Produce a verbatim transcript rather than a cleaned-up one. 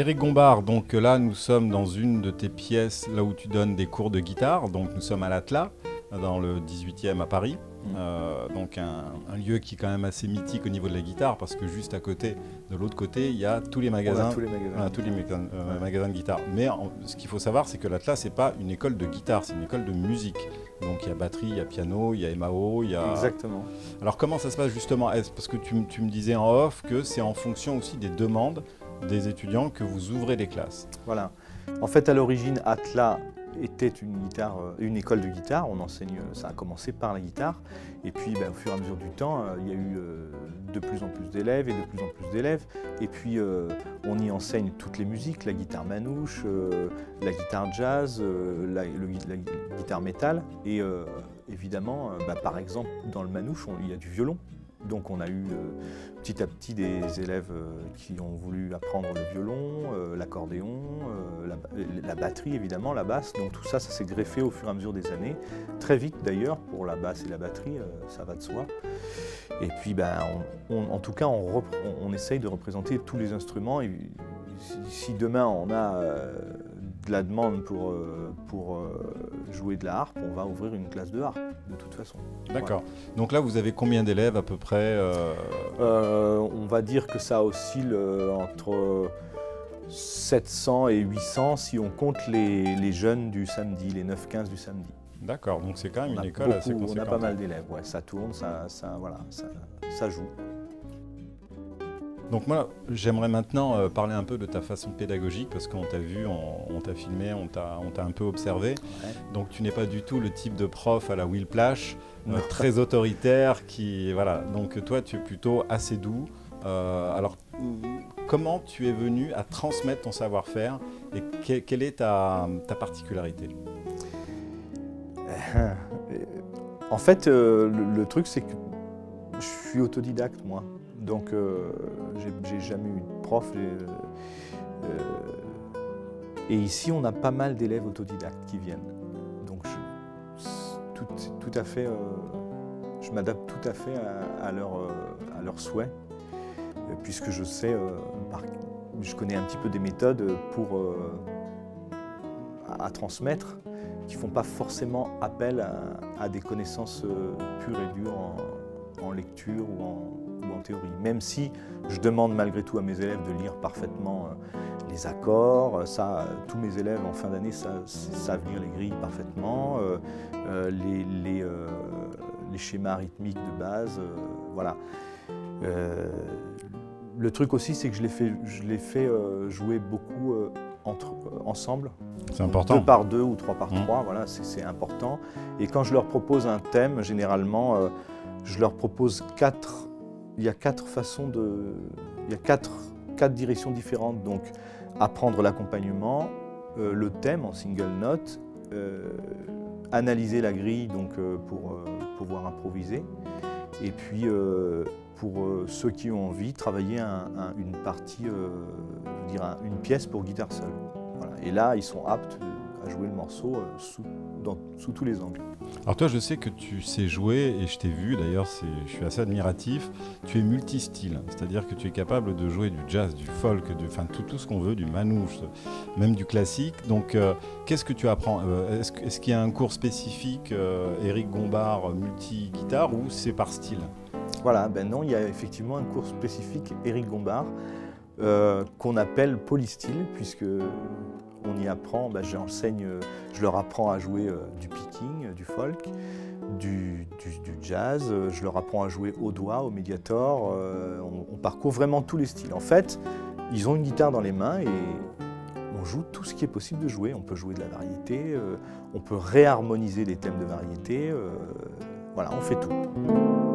Éric Gombard, donc là nous sommes dans une de tes pièces, là où tu donnes des cours de guitare, donc nous sommes à l'Atlas, dans le dix-huitième à Paris, mmh. euh, donc un, un lieu qui est quand même assez mythique au niveau de la guitare, parce que juste à côté, de l'autre côté, il y a tous les magasins, tous les magasins, voilà, tous les magasins, euh, ouais. magasins de guitare. Mais en, ce qu'il faut savoir, c'est que l'Atlas, c'est pas une école de guitare, c'est une école de musique. Donc il y a batterie, il y a piano, il y a M A O, il y a... Exactement. Alors comment ça se passe justement? Parce que tu, tu me disais en off que c'est en fonction aussi des demandes des étudiants que vous ouvrez les classes. Voilà. En fait, à l'origine, Atlas était une, guitare, une école de guitare. On enseigne, ça a commencé par la guitare. Et puis, ben, au fur et à mesure du temps, euh, il y a eu euh, de plus en plus d'élèves et de plus en plus d'élèves. Et puis, euh, on y enseigne toutes les musiques, la guitare manouche, euh, la guitare jazz, euh, la, le, la guitare métal. Et euh, évidemment, euh, ben, par exemple, dans le manouche, on, il y a du violon. Donc on a eu euh, petit à petit des élèves euh, qui ont voulu apprendre le violon, euh, l'accordéon, euh, la, la batterie évidemment, la basse. Donc tout ça, ça s'est greffé au fur et à mesure des années. Très vite d'ailleurs, pour la basse et la batterie, euh, ça va de soi. Et puis ben, on, on, en tout cas, on, on, on essaye de représenter tous les instruments. Et si demain on a euh, de la demande pour, euh, pour euh, jouer de la harpe, on va ouvrir une classe de harpe, de toute façon. D'accord. Voilà. Donc là, vous avez combien d'élèves à peu près euh... Euh, On va dire que ça oscille entre sept cents et huit cents si on compte les, les jeunes du samedi, les neuf quinze du samedi. D'accord, donc c'est quand même on une école beaucoup, assez conséquente. On a pas mal d'élèves, ouais, ça tourne, ça, ça, voilà, ça, ça joue. Donc moi, j'aimerais maintenant euh, parler un peu de ta façon pédagogique, parce qu'on t'a vu, on, on t'a filmé, on t'a un peu observé. Ouais. Donc tu n'es pas du tout le type de prof à la Will Plash, euh, très autoritaire, qui voilà. Donc toi, tu es plutôt assez doux. Euh, alors, comment tu es venu à transmettre ton savoir-faire et que, quelle est ta, ta particularité? En fait, euh, le, le truc, c'est que je suis autodidacte, moi. Donc, euh, j'ai jamais eu de prof. Euh, euh, et ici, on a pas mal d'élèves autodidactes qui viennent. Donc, je, tout, tout à fait, euh, je m'adapte tout à fait à, à leurs à leur souhaits, puisque je sais, euh, par, je connais un petit peu des méthodes pour euh, à, à transmettre, qui ne font pas forcément appel à, à des connaissances euh, pures et dures en, en lecture ou en en théorie, même si je demande malgré tout à mes élèves de lire parfaitement euh, les accords. Ça, euh, tous mes élèves en fin d'année savent, savent lire les grilles parfaitement, euh, euh, les, les, euh, les schémas rythmiques de base, euh, voilà. Euh, le truc aussi, c'est que je les fais, je les fais euh, jouer beaucoup euh, entre, euh, ensemble. C'est important. Deux par deux ou trois par mmh. trois, voilà, c'est important. Et quand je leur propose un thème, généralement, euh, je leur propose quatre. Il y a quatre façons de, il y a quatre, quatre directions différentes. Donc, apprendre l'accompagnement, euh, le thème en single note, euh, analyser la grille donc euh, pour euh, pouvoir improviser, et puis euh, pour euh, ceux qui ont envie, travailler un, un, une partie, euh, je veux dire un, une pièce pour guitare seule. Voilà. Et là, ils sont aptes à jouer le morceau euh, sous, dans, sous tous les angles. Alors toi, je sais que tu sais jouer, et je t'ai vu, d'ailleurs, je suis assez admiratif, tu es multistyle, c'est-à-dire que tu es capable de jouer du jazz, du folk, du, enfin, tout, tout ce qu'on veut, du manouche, même du classique. Donc, euh, qu'est-ce que tu apprends? euh, Est-ce est qu'il y a un cours spécifique, euh, Éric Gombard, multi-guitare, ou c'est par style? Voilà, ben non, il y a effectivement un cours spécifique Éric Gombard, euh, qu'on appelle polystyle, puisque on y apprend, ben j'enseigne, je leur apprends à jouer euh, du picking, du folk, du, du, du jazz, je leur apprends à jouer au doigt, au médiator, euh, on, on parcourt vraiment tous les styles. En fait, ils ont une guitare dans les mains et on joue tout ce qui est possible de jouer. On peut jouer de la variété, euh, on peut réharmoniser des thèmes de variété, euh, voilà, on fait tout.